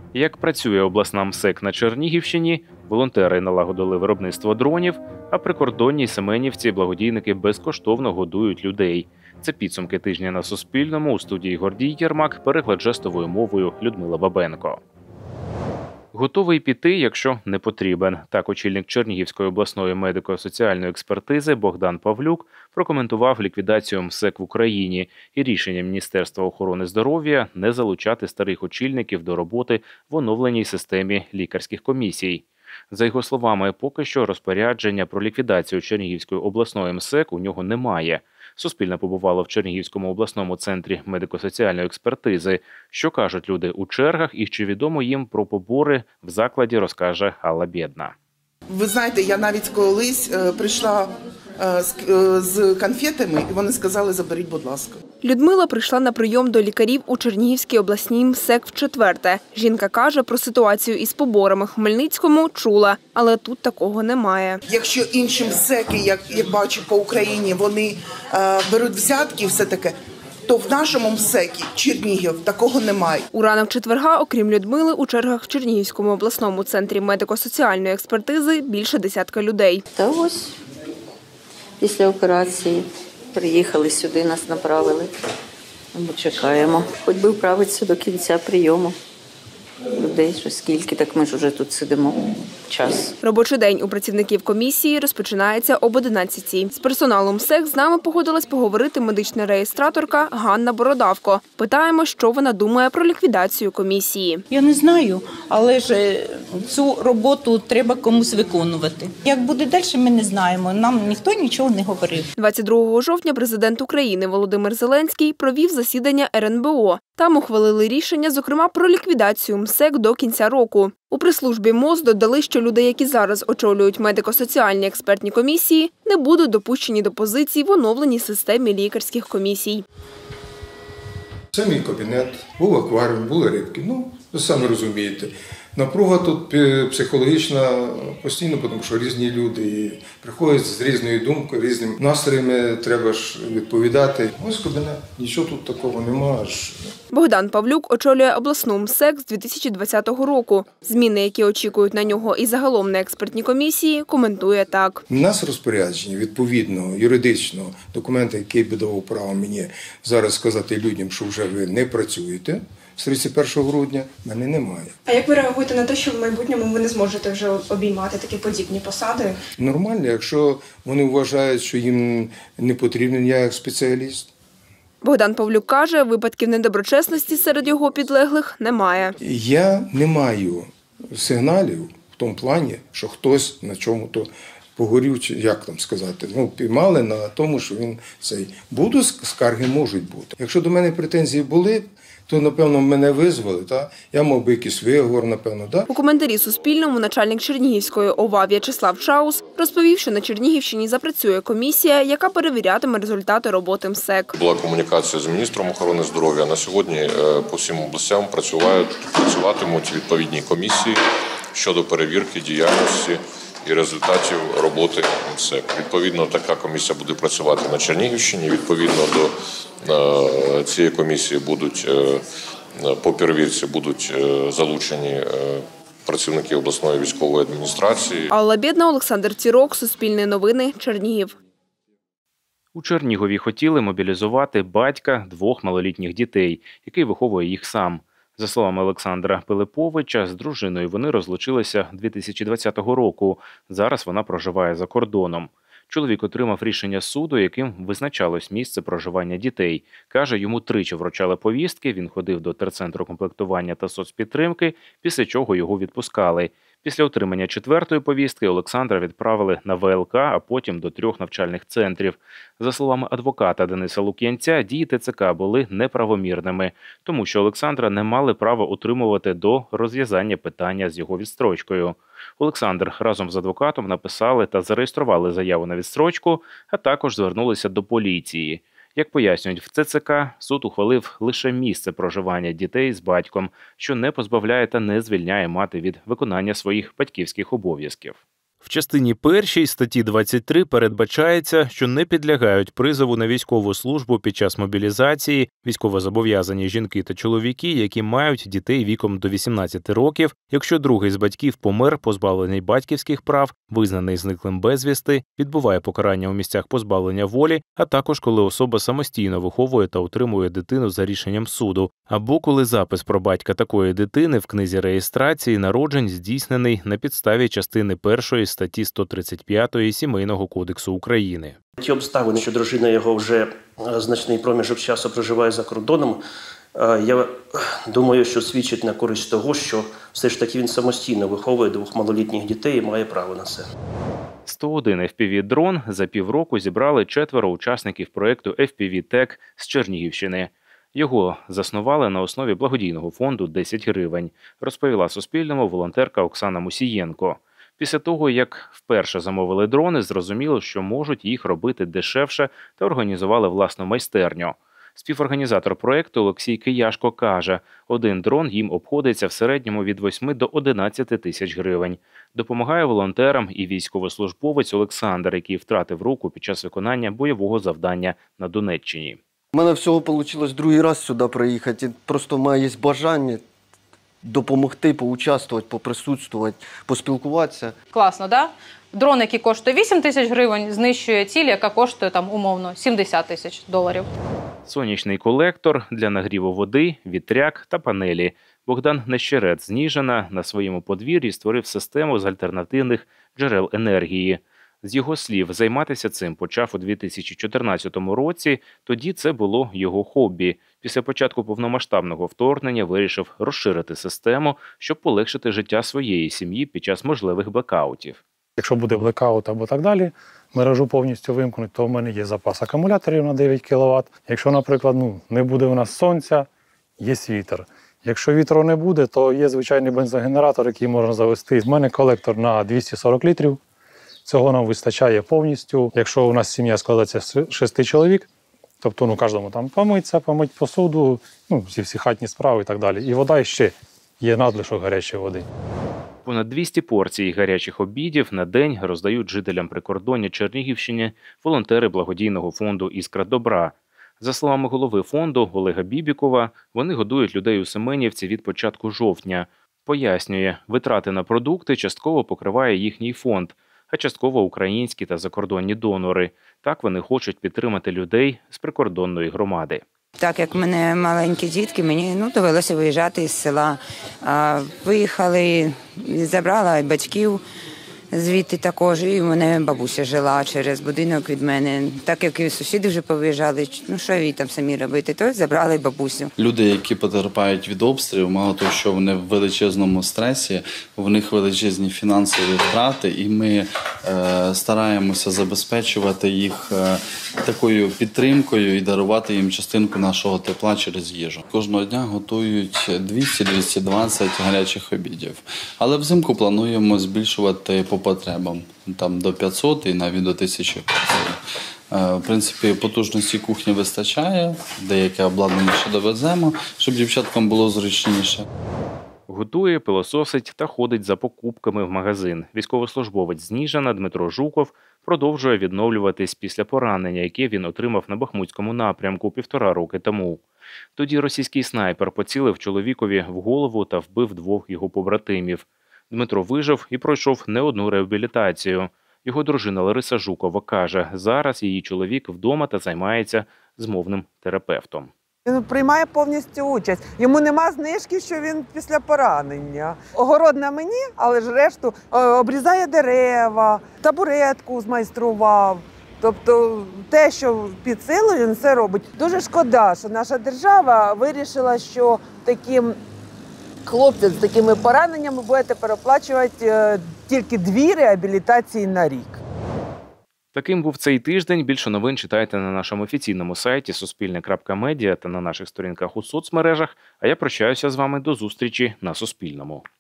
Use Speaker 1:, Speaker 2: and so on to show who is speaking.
Speaker 1: Як працює обласна МСЕК на Чернігівщині, волонтери налагодили виробництво дронів, а прикордонній Семенівці благодійники безкоштовно годують людей. Це підсумки тижня на Суспільному. У студії Гордій Єрмак, переклад жестовою мовою Людмила Бабенко. Готовий піти, якщо не потрібен. Так очільник Чернігівської обласної медико-соціальної експертизи Богдан Павлюк прокоментував ліквідацію МСЕК в Україні і рішення Міністерства охорони здоров'я не залучати старих очільників до роботи в оновленій системі лікарських комісій. За його словами, поки що розпорядження про ліквідацію Чернігівської обласної МСЕК у нього немає. Суспільне побувало в Чернігівському обласному центрі медико-соціальної експертизи. Що кажуть люди у чергах і чи відомо їм про побори в закладі, розкаже Алла Бєдна.
Speaker 2: Ви знаєте, я навіть колись прийшла з конфетами, і вони сказали: заберіть, будь ласка.
Speaker 3: Людмила прийшла на прийом до лікарів у Чернігівській обласній МСЕК вчетверте. Жінка каже, про ситуацію із поборами в Хмельницькому чула, але тут такого немає.
Speaker 2: Якщо інші МСЕКи, як бачу по Україні, вони беруть взятки і все таке, то в нашому МСЕКі Чернігів такого немає.
Speaker 3: У ранок четверга, окрім Людмили, у чергах в Чернігівському обласному центрі медико-соціальної експертизи більше десятка людей.
Speaker 4: Та ось після операції приїхали сюди, нас направили. Ми чекаємо. Хоч би вправитися до кінця прийому. Людей що скільки, так ми ж вже тут сидимо час.
Speaker 3: Робочий день у працівників комісії розпочинається об 11:00. З персоналом МСЕК з нами погодилась поговорити медична реєстраторка Ганна Бородавко. Питаємо, що вона думає про ліквідацію комісії.
Speaker 5: Я не знаю, але ж цю роботу треба комусь виконувати. Як буде далі, ми не знаємо. Нам ніхто нічого не говорив.
Speaker 3: 22 жовтня президент України Володимир Зеленський провів засідання РНБО. Там ухвалили рішення, зокрема, про ліквідацію МСЕК до кінця року. У прес-службі МОЗ додали, що люди, які зараз очолюють медико-соціальні експертні комісії, не будуть допущені до позицій в оновленій системі лікарських комісій.
Speaker 6: Це мій кабінет, був акваріум, були рибки. Ви самі розумієте. Напруга тут психологічна постійно, тому що різні люди і приходять з різною думкою, різними настроями, треба ж відповідати. Ось кабінет, нічого тут такого немає.
Speaker 3: Богдан Павлюк очолює обласну МСЕК з 2020 року. Зміни, які очікують на нього і загалом на експертні комісії, коментує так.
Speaker 6: У нас розпорядження, відповідно, юридичного документа, який би давав право мені зараз сказати людям, що вже ви не працюєте, з 31 грудня в мене немає.
Speaker 7: А як ви реагуєте на те, що в майбутньому ви не зможете вже обіймати такі подібні посади?
Speaker 6: Нормально, якщо вони вважають, що їм не потрібен я як спеціаліст.
Speaker 3: Богдан Павлюк каже, випадків недоброчесності серед його підлеглих немає.
Speaker 6: Я не маю сигналів в тому плані, що хтось на чому-то погорів, чи як там сказати, піймали на тому, що він цей. Скарги можуть бути. Якщо до мене претензії були, то, напевно, мене визвали, я мав би якийсь виговор, напевно.
Speaker 3: У коментарі Суспільному начальник Чернігівської ОВА В'ячеслав Чаус розповів, що на Чернігівщині запрацює комісія, яка перевірятиме результати роботи МСЕК.
Speaker 8: Була комунікація з міністром охорони здоров'я. На сьогодні по всім областям працюватимуть відповідні комісії щодо перевірки діяльності і результатів роботи МСЕК. Відповідно, така комісія буде працювати на Чернігівщині. Відповідно до цієї комісії по перевірці будуть залучені працівники обласної військової адміністрації.
Speaker 3: Алла Бєдна, Олександр Цірок, Суспільне новини, Чернігів.
Speaker 1: У Чернігові хотіли мобілізувати батька 2 малолітніх дітей, який виховує їх сам. За словами Олександра Пилиповича, з дружиною вони розлучилися 2020 року. Зараз вона проживає за кордоном. Чоловік отримав рішення суду, яким визначалось місце проживання дітей. Каже, йому 3 вручали повістки, він ходив до терцентру комплектування та соцпідтримки, після чого його відпускали. Після отримання 4-ї повістки Олександра відправили на ВЛК, а потім до 3 навчальних центрів. За словами адвоката Дениса Лук'янця, дії ТЦК були неправомірними, тому що Олександра не мали права утримувати до розв'язання питання з його відстрочкою. Олександр разом з адвокатом написали та зареєстрували заяву на відстрочку, а також звернулися до поліції. Як пояснюють в ТЦК, суд ухвалив лише місце проживання дітей з батьком, що не позбавляє та не звільняє мати від виконання своїх батьківських обов'язків. В частині 1 статті 23 передбачається, що не підлягають призову на військову службу під час мобілізації військовозобов'язані жінки та чоловіки, які мають дітей віком до 18 років, якщо другий з батьків помер, позбавлений батьківських прав, визнаний зниклим безвісти, відбуває покарання у місцях позбавлення волі, а також коли особа самостійно виховує та утримує дитину за рішенням суду, або коли запис про батька такої дитини в книзі реєстрації народжень здійснений на підставі частини 1 статті 135 Сімейного кодексу України.
Speaker 9: Ті обставини, що дружина його вже значний проміжок часу проживає за кордоном, я думаю, що свідчить на користь того, що все ж таки він самостійно виховує 2 малолітніх дітей і має право на це.
Speaker 1: 101 FPV-дрон за півроку зібрали 4 учасників проєкту FPV-TEC з Чернігівщини. Його заснували на основі благодійного фонду «10 гривень», розповіла Суспільному волонтерка Оксана Мусієнко. Після того, як вперше замовили дрони, зрозуміло, що можуть їх робити дешевше та організували власну майстерню. Співорганізатор проєкту Олексій Кияшко каже, один дрон їм обходиться в середньому від 8 до 11 тисяч гривень. Допомагає волонтерам і військовослужбовець Олександр, який втратив руку під час виконання бойового завдання на Донеччині.
Speaker 10: У мене всього вийшло другий раз сюди приїхати. Просто в мене є бажання допомогти, поучаствувати, поприсутствувати, поспілкуватися.
Speaker 11: Класно, да? Дрон, який коштує 8 тисяч гривень, знищує ціль, яка коштує там умовно 70 тисяч доларів.
Speaker 1: Сонячний колектор для нагріву води, вітряк та панелі. Богдан Нещерет з Ніжина на своєму подвір'ї створив систему з альтернативних джерел енергії. З його слів, займатися цим почав у 2014 році, тоді це було його хобі. Після початку повномасштабного вторгнення вирішив розширити систему, щоб полегшити життя своєї сім'ї під час можливих блекаутів.
Speaker 12: Якщо буде блекаут або так далі, мережу повністю вимкнуть, то в мене є запас акумуляторів на 9 кВт. Якщо, наприклад, не буде у нас сонця, є вітер. Якщо вітру не буде, то є звичайний бензогенератор, який можна завести. В мене колектор на 240 літрів. Цього нам вистачає повністю. Якщо у нас сім'я складається з 6 чоловік, тобто кожному там помить посуду, всі хатні справи і так далі. І вода ще є надлишок гарячої води.
Speaker 1: Понад 200 порцій гарячих обідів на день роздають жителям прикордоння Чернігівщини волонтери благодійного фонду «Іскра добра». За словами голови фонду Олега Бібікова, вони годують людей у Семенівці від початку жовтня. Пояснює, витрати на продукти частково покриває їхній фонд, а частково українські та закордонні донори. Так вони хочуть підтримати людей з прикордонної громади.
Speaker 13: Так як в мене маленькі дітки, мені довелося виїжджати із села. Виїхали, забрала батьків звідти також, і в мене бабуся жила через будинок від мене. Так як і сусіди вже повиїжджали, що їй там самі робити, то забрали бабусю.
Speaker 14: Люди, які потерпають від обстрілів, мало того, що вони в величезному стресі, в них величезні фінансові втрати, і ми стараємося забезпечувати їх такою підтримкою і дарувати їм частинку нашого тепла через їжу. Кожного дня готують 200-220 гарячих обідів. Але взимку плануємо збільшувати по потребам, там до 500 і навіть до 1000 персон. В принципі, потужності кухні вистачає, деяке обладнання ще довеземо, щоб дівчаткам було зручніше.
Speaker 1: Готує, пилососить та ходить за покупками в магазин. Військовослужбовець з Ніжина Дмитро Жуков продовжує відновлюватись після поранення, яке він отримав на Бахмутському напрямку 1,5 роки тому. Тоді російський снайпер поцілив чоловікові в голову та вбив 2 його побратимів. Дмитро вижив і пройшов не одну реабілітацію. Його дружина Лариса Жукова каже, зараз її чоловік вдома та займається з мовним терапевтом.
Speaker 15: Він приймає повністю участь. Йому нема знижки, що він після поранення. Огород на мені, але ж решту обрізає дерева, табуретку змайстрував. Тобто те, що під силою, він все робить. Дуже шкода, що наша держава вирішила, що таким хлопцям з такими пораненнями буде тепер оплачувати тільки 2 реабілітації на рік.
Speaker 1: Таким був цей тиждень. Більше новин читайте на нашому офіційному сайті suspilne.media та на наших сторінках у соцмережах. А я прощаюся з вами до зустрічі на Суспільному.